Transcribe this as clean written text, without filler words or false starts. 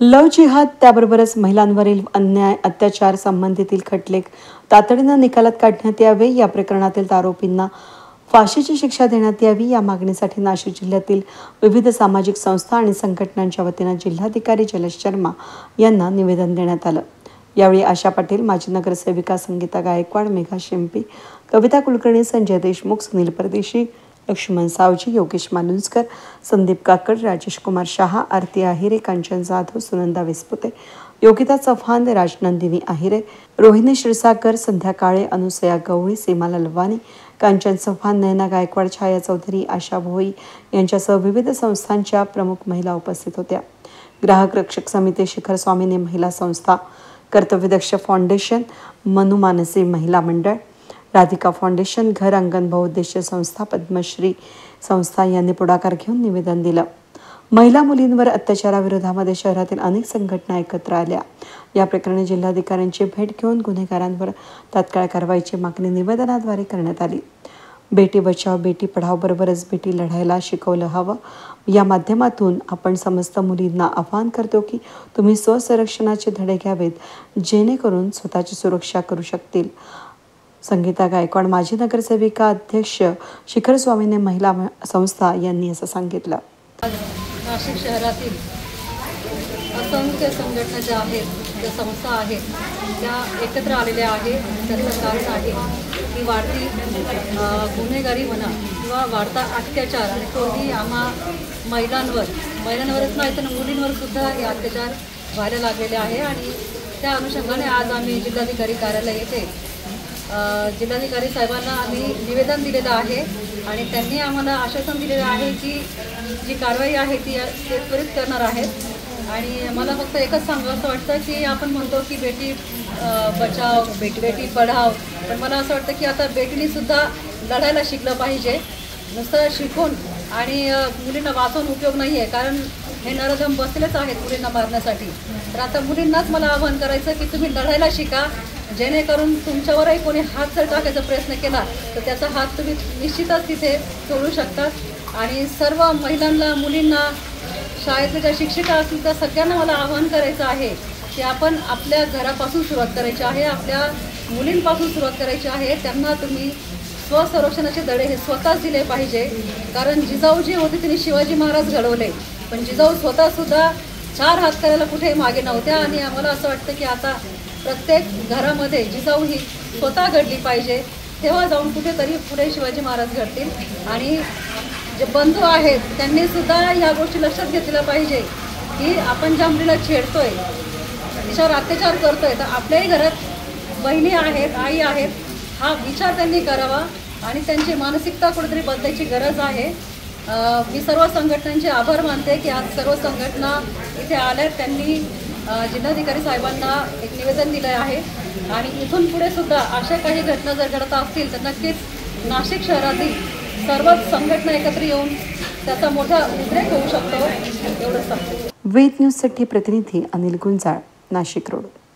लव जिहाद त्याबरोबरच महिलांवरील अन्याय अत्याचार संबंधीतील खटले तातडीने निकालात काढण्यात यावे, या प्रकरणातील आरोपींना फाशीची शिक्षा देण्यात यावी या मागणीसाठी नाशिक जिल्ह्यातील विविध सामाजिक संस्था आणि संघटनांच्या वतीने जिल्हाधिकारी जयेश शर्मा यांना निवेदन देण्यात आलं। यावेळी आशा पाटील, माजी नगरसेविका संगीता गायकवाड, मेघा शिंपी, कविता कुलकर्णी, संजय देशमुख, सुनील परदेशी, लक्ष्मण सावजी, योगेश मालुंजकर, संदीप काकड, राजेश कुमार शहा, आरती आहिरे, कांचन जाधव, सुनंदा विस्पुते, योगिता चव्हाण, राजनंदिनी आहिरे, रोहिणी क्षीरसागर, संध्या काळे, अनुसया गवळी, सीमा ललवानी, कांचन चव्हाण, नयना गायकवाड, छाया चौधरी, आशा भोई यांच्यासह विविध संस्थांच्या प्रमुख महिला उपस्थित होत्या। ग्राहक रक्षक समिती, शिखर स्वामीनी महिला संस्था, कर्तव्यदक्ष फाउंडेशन, मनु मानसी महिला मंडळ, राधिका फाउंडेशन, घर अंगण बहुउद्देशीय संस्था, पद्मश्री संस्था यांनी पुढाकार घेऊन निवेदन दिलं। महिला मुलींवर अत्याचाराविरोधामध्ये शहरातील अनेक संघटना एकत्र आल्या। या प्रकरणी जिल्हाधिकाऱ्यांची भेट घेऊन गुन्हेगारांवर तात्काळ कारवाईची मागणी निवेदनाद्वारे करण्यात आली। बेटी बचाव बेटी पढाव बरोबरच बेटी लढायला शिकवलं हवं। या माध्यमातून आपण समस्त मुलींना आवाहन करतो की तुम्ही स्वसंरक्षणाचे धडे घ्यावेत, जेणेकरून स्वतःची सुरक्षा करू शकतील। संगीता गायकवाड, माजी नगरसेविका, अध्यक्ष, शिखर स्वामीने महिला संस्था यांनी असं सांगितलं। नाशिक शहरातील असंख्य संघटना ज्या आहेत, ज्या संस्था आहेत, त्या एकत्र आलेल्या आहेत। त्याचं कारण आहे की वाढती गुन्हेगारी म्हणा किंवा वाढता अत्याचार आणि तोही आम्हा महिलांवरच नाही तर मुलींवर सुद्धा हे अत्याचार व्हायला लागलेले आहे। आणि त्या अनुषंगाने आज आम्ही जिल्हाधिकारी कार्यालय येथे जिल्हाधिकारी साहेबांना आम्ही निवेदन दिलेलं आहे आणि त्यांनी आम्हाला आश्वासन दिलेलं आहे की जी कारवाई आहे ती त्वरित करणार आहेत। आणि मला फक्त एकच सांगावं वाटतं की आपण म्हणतो की बेटी बचाव बेटी पढाव, पण मला असं वाटतं की आता बेटींनीसुद्धा लढायला शिकलं पाहिजे। नुसतं शिकून आणि मुलींना वाचवून उपयोग नाही आहे, कारण हे नरधम बसलेच आहेत मुलींना मारण्यासाठी। तर आता मुलींनाच मला आवाहन करायचं की तुम्ही लढायला शिका, जेणेकरून तुमच्यावरही कोणी हात जर टाकायचा प्रयत्न केला तर त्याचा हात तुम्ही निश्चितच तिथे सोडू शकतात। आणि सर्व महिलांना, मुलींना, शाळेतल्या ज्या शिक्षिका असतील त्या सगळ्यांना मला आवाहन करायचं आहे की आपण आपल्या घरापासून सुरुवात करायची आहे, आपल्या मुलींपासून सुरुवात करायची आहे। त्यांना तुम्ही स्वसंरक्षणाचे धडे हे स्वतःच दिले पाहिजे, कारण जिजाऊ जी होती तिने शिवाजी महाराज घडवले, पण जिजाऊ स्वतःसुद्धा 4 हात करायला कुठेही मागे नव्हत्या। आणि आम्हाला असं वाटतं की आता प्रत्येक घरामध्ये जिजाऊ ही स्वतः घडली पाहिजे, तेव्हा जाऊन कुठेतरी पुढे शिवाजी महाराज घडतील। आणि जे बंधू आहेत त्यांनी सुद्धा ह्या गोष्टी लक्षात घेतल्या पाहिजे की आपण ज्या मुलीला छेडतोय, तिच्यावर अत्याचार करतोय, तर आपल्याही घरात बहिणी आहेत, आई आहेत, हा विचार त्यांनी करावा आणि त्यांची मानसिकता कुठेतरी बदलायची गरज आहे। मी सर्व संघटनांचे आभार मानते की आज सर्व संघटना इथे आल्या, त्यांनी जिल्हाधिकारी साहेबांना एक निवेदन दिलं आहे। आणि इथून पुढे सुद्धा अशा काही घटना जर घडत असतील तर नक्कीच नाशिक शहरातील सर्वच संघटना एकत्र येऊन त्याचा मोठा उद्रेक होऊ शकतो, एवढंच सांगते। वेद न्यूजसाठी प्रतिनिधी अनिल गुंजाळ, नाशिक रोड।